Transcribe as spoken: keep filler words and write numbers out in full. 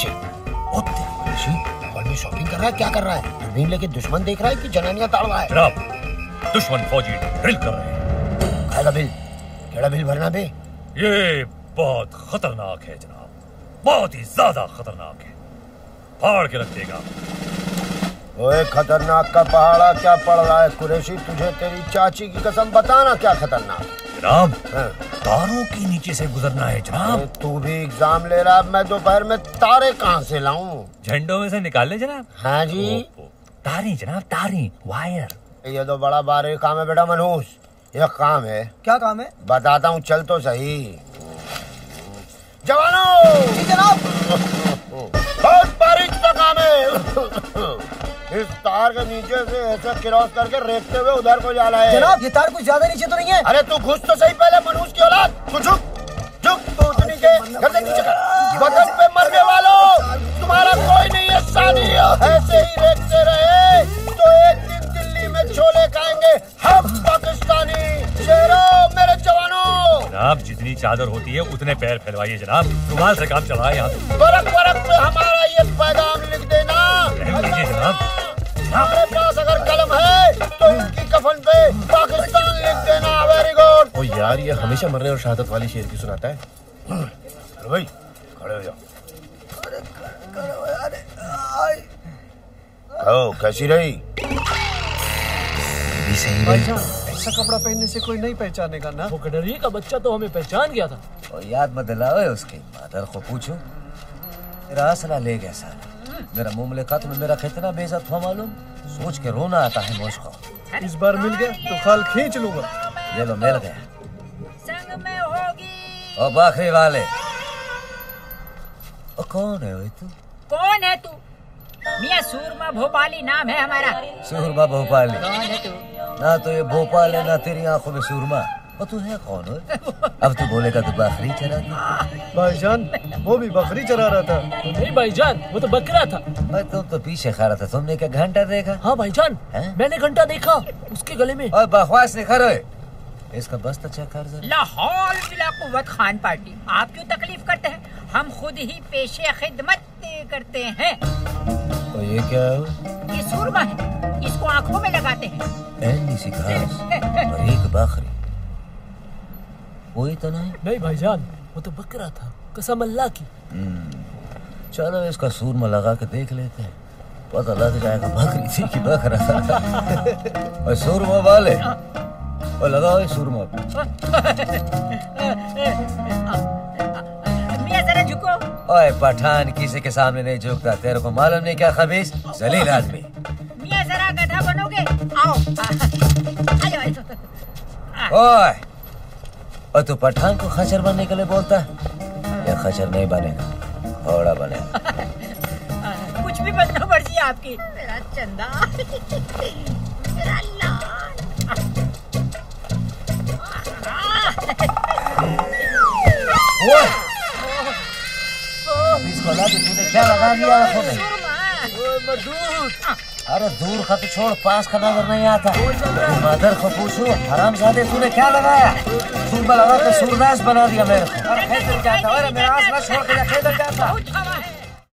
कुरैशी। ओ तेरी कुरैशी मॉल में शॉपिंग कर रहा है, क्या कर रहा है? दूरबीन लेके दुश्मन देख रहा है कि जनानियां ताड़ रहा है? जनाब दुश्मन फौजी ड्रिल कर रहे हैं। खाएगा बिल? केड़ा बिल भरना बे? ये बहुत खतरनाक है जनाब, बहुत ही ज्यादा खतरनाक है, फाड़ के रख देगा। ओए खतरनाक का पहाड़ा क्या पड़ रहा है कुरैशी? तुझे तेरी चाची की कसम बताना क्या खतरनाक है? जनाब तारों के नीचे से गुजरना है जनाब। तू भी एग्जाम ले रहा, मैं दोपहर में तारे कहाँ से लाऊं? झंडों में से निकाल ले जनाब। हाँ जी, तारी जनाब, तारी, वायर। ये तो बड़ा बारीक काम है बेटा मनहूस। यह काम है। क्या काम है? बताता हूँ, चल तो सही। जवानों! जी जनाब। बहुत बारीक सा काम है। इस तार के नीचे से ऐसे क्रॉस करके रेखते हुए उधर को जाना है। जनाब ये तार कुछ ज्यादा नीचे तो नहीं है? अरे तू घुस तो सही पहले मनहूस की औलाद। तू झुक झुक, तू उतनी के घर से नीचे कर। बदन पे मरने वालों, तुम्हारा कोई नहीं है शादी। ऐसे ही रेखते रहे तो एक दिन दिल्ली में छोले खाएंगे हम पाकिस्तानी। शेरों मेरे जवानों। जनाब जितनी चादर होती है उतने पैर फैलवाइए जनाब, रुमाल से काम चलाए यहाँ। बरक बरक पे हमारा ये पैगाम लिख देना। लीजिए जनाब। हमारे पास अगर कलम है तो इनकी कफन पे पाकिस्तान लिख देना। Very good. ओ यार ये हमेशा मरने और शहादत वाली शेर की सुनाता है। अरे भाई खड़े हो जाओ। ओ कैसी रही? ऐसा कपड़ा पहनने से कोई नहीं पहचानेगा ना। वो गडरिये का बच्चा तो हमें पहचान गया था। और याद मत दिलाओ उसकी मादर को पूछो। मेरा असला ले गया साला। मेरा मुंह में खत्म, मेरा कितना बेइज्जत हुआ मालूम। सोच के रोना आता है मुझको। इस बार मिल गया तो खाल खींच लूंगा। ये लो मिल गया। संग में होगी। ओ बाखरी वाले, ओ कौन है तू? कौन है तू? मियां सूरमा भोपाली नाम है हमारा। सूरमा भोपाली? कौन है तू? ना तो ये भोपाल है ना तेरी आंखों में सूरमा। और तू है कौन है? अब तू बोलेगा तो बकरी चरा दी। भाईजान वो भी बकरी चरा रहा था। नहीं भाईजान वो तो बकरा था। तुम तो, तो पीछे खड़ा था, तुमने क्या घंटा देखा? हाँ भाईजान मैंने घंटा देखा उसके गले में। और बकवास नहीं कर रहे। इसका बस्ता चेक कर जरा। लाहौल जिला कुव्वत खान पार्टी। आप क्यों तकलीफ करते हैं? हम खुद ही पेशे खिदमत करते हैं। और ये क्या है? ये सूरमा है, इसको आंखों में लगाते हैं। ऐनी सी घास और एक बकरी, वही तो नहीं? नहीं भाईजान वो तो बकरा था, कसम अल्लाह की। चलो इसका सूरमा लगा के देख लेते हैं, पता लग जाएगा बकरी थी कि बकरा था। और सूरमा वाले और लगाओ सूरमा। मियां जरा झुको। ओए पठान किसी के सामने नहीं झुकता, तेरे को मालूम नहीं क्या खबीस जलील आदमी। मियां जरा गधा बनोगे? आओ आयो। ओए और तू पठान को खच्चर बनने के लिए बोलता है? ये खच्चर नहीं बनेगा, घोड़ा बनेगा। कुछ भी बनना मर्जी आपकी। मेरा चंदा, मेरा लाल। ओए इसको ला, तूने क्या लगा दिया आंखों में? अरे दूर का तो छोड़, पास का नजर नहीं आता। मदर को पूछो हरामजादे तूने क्या लगाया? सूरमा लगा के सूरदास बना दिया मेरे को। अरे खेत जाता, अरे मेरा आस ना छोड़ के खेत जाता।